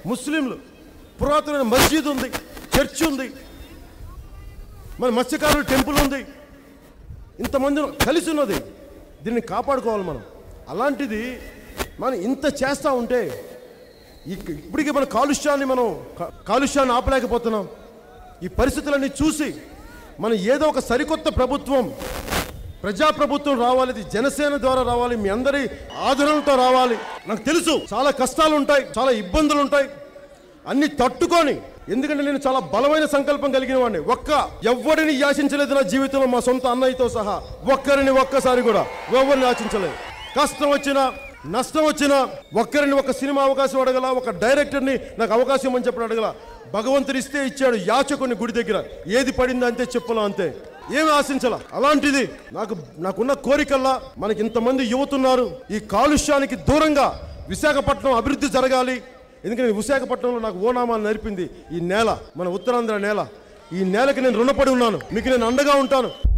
ముస్లింలు, పురాతనమైన మస్జిద్ ఉంది, చర్చ్ ఉంది, మన మత్స్యకారుల టెంపుల్ ఉంది, ఇంతమంది కలిసి ఉన్నది. దీన్ని కాపాడుకోవాలి మనం. అలాంటిది మనం ఇంత చేస్తూ ఉంటే ఇప్పటికీ మన కాలుష్యాన్ని ఆపలేకపోతున్నాం. ఈ పరిస్థితులన్నీ చూసి మనం ఏదో ఒక సరికొత్త ప్రభుత్వం, ప్రజాప్రభుత్వం రావాలి. ఇది జనసేన ద్వారా రావాలి, మీ అందరి ఆదరణతో రావాలి. నాకు తెలుసు చాలా కష్టాలు ఉంటాయి, చాలా ఇబ్బందులు ఉంటాయి, అన్ని తట్టుకొని, ఎందుకంటే నేను చాలా బలమైన సంకల్పం కలిగిన వాడిని. ఎవ్వరిని యాచించలేదు నా జీవితంలో, మా సొంత అన్నయ్యతో సహా ఒక్కసారి కూడా ఎవరిని యాచించలేదు. కష్టం వచ్చినా నష్టం వచ్చినా ఒక్కరిని ఒక సినిమా అవకాశం అడగల, ఒక డైరెక్టర్ని నాకు అవకాశం అని చెప్పి అడగల. భగవంతుడు ఇస్తే ఇచ్చాడు, యాచకుని గుడి దగ్గర ఏది పడిందో అంతే, చెప్పులా అంతే, ఏమి ఆశించాల. అలాంటిది నాకున్న కోరికల్లా మనకి ఇంతమంది యువతున్నారు. ఈ కాలుష్యానికి దూరంగా విశాఖపట్నం అభివృద్ధి జరగాలి. ఎందుకంటే విశాఖపట్నంలో నాకు ఓనామాలు నేర్పింది ఈ నేల, మన ఉత్తరాంధ్ర నేల. ఈ నేలకి నేను రుణపడి ఉన్నాను. మీకు నేను అండగా ఉంటాను.